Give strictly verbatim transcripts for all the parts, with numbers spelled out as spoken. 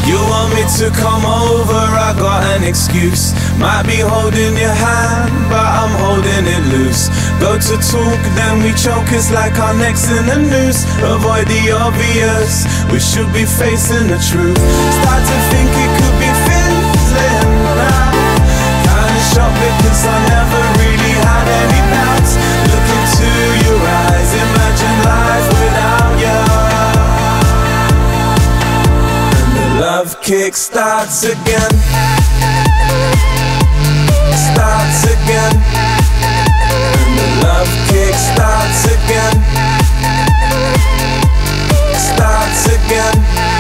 You want me to come over, I got an excuse. Might be holding your hand, but I'm holding it loose. Go to talk, then we choke, it's like our necks in the noose. Avoid the obvious, we should be facing the truth. Start to think it could be fizzling now. Kinda shocked because I never really had any doubts. Look into your eyes, imagine life without you. Love kick starts again, starts again, and the love kick starts again, starts again.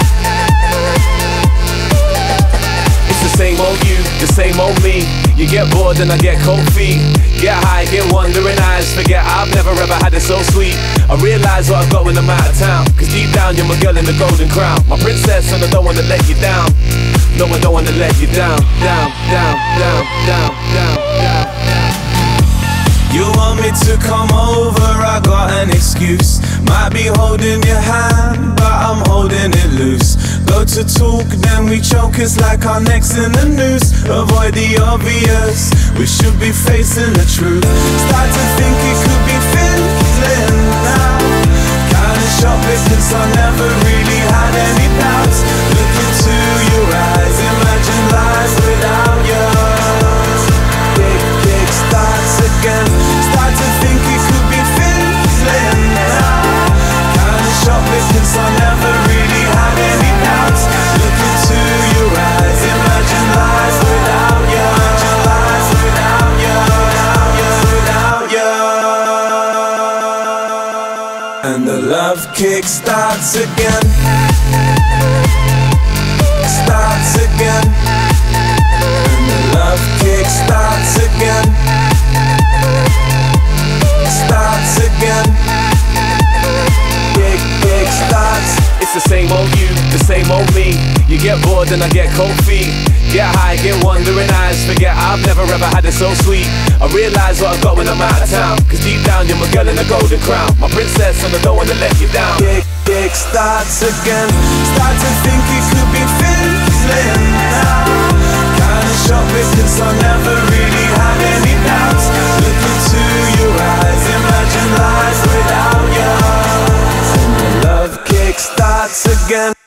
It's the same old you, the same old me. You get bored and I get cold feet. Get high, get wandering eyes. Forget I've never ever had it so sweet. I realise what I've got when I'm out of town, cause deep down you're my girl in the golden crown. My princess and I don't wanna let you down. No, I don't wanna let you down. Down, down, down, down, down, down, down. You want me to come over, I got an excuse. Might be holding your hand, but I'm holding it loose. Go to talk, then we choke, it's like our necks in the noose. Avoid the obvious, we should be facing the truth. Start to think it could be fizzling now. Kinda shocked because I never really had any doubts. Look into your eyes, imagine life without you. Kick, kick starts again. Start to think it could be fizzling now. Kinda shocked because I never really had any doubts. Look into your eyes, imagine life without you. Imagine life without you, without you, without you. And the love kick starts again, starts again, and the love kick starts again, starts again. Kick, kick starts. It's the same old you, the same old me. You get bored and I get cold feet. Get high, get wandering eyes. Forget I've never ever had it so sweet. I realise what I've got when I'm out of town, cause deep down you're my girl in the golden crown. My princess and I don't wanna let you down. Kick, kick starts again. Start to think it could be fizzling now. Kinda shocked because I never really had any doubts. Look into your eyes, imagine life without you. And the love kick starts again.